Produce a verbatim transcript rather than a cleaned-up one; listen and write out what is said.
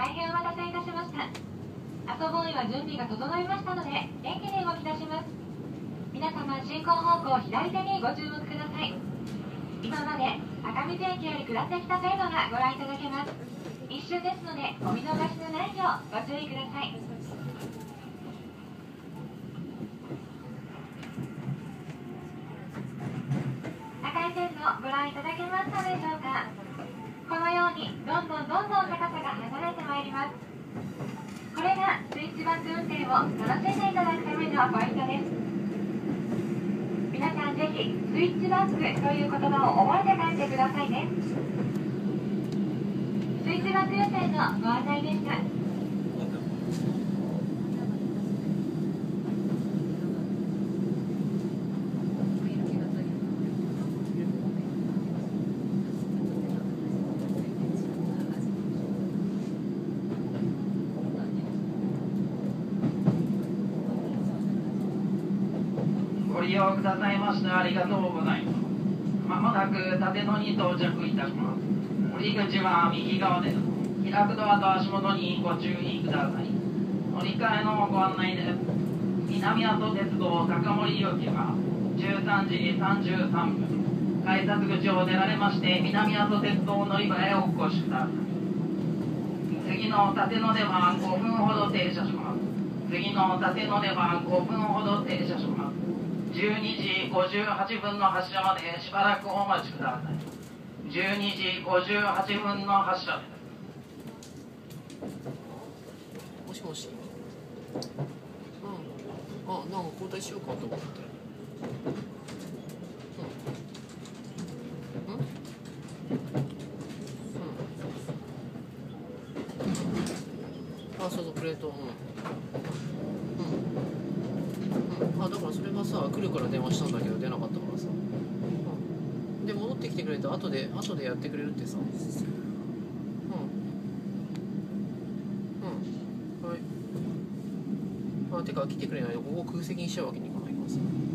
大変お待たせいたしました。アソボーイは準備が整いましたので、元気に動き出します。皆様、進行方向左手にご注目ください。今まで赤水駅より下ってきた線路がご覧いただけます。一瞬ですので、お見逃しのないようご注意ください。赤い線路ご覧いただけましたでしょうか。このようにどんどんどんどん高さが離れてまいります。これがスイッチバック運転を楽しんでいただくためのポイントです。皆さんぜひスイッチバックという言葉を覚えて帰ってくださいね。スイッチバック運転のご案内でした。 ご利用くださいましてありがとうございます。まもなく立野に到着いたします。降り口は右側です。開くドアと足元にご注意ください。乗り換えのご案内です。南阿蘇鉄道高森行きはじゅうさんじさんじゅうさんぷん、改札口を出られまして南阿蘇鉄道乗り場へお越しください。次の立野ではごふんほど停車します。次の立野ではごふんほど停車します。じゅうにじごじゅうはっぷんの発車までしばらくお待ちください。じゅうにじごじゅうはっぷんの発車です。 もしもし。うん。あ、なんか交代しようかと思って。うん。うん。うん。あ、そうそう、プレート。うん。うん。あ、だからそれがさ、来るから電話したんだけど出なかったからさ、うん、で戻ってきてくれて後で後でやってくれるってさ、うんうん、はい。あ、てか来てくれないとここ空席にしちゃうわけにいかないからさ。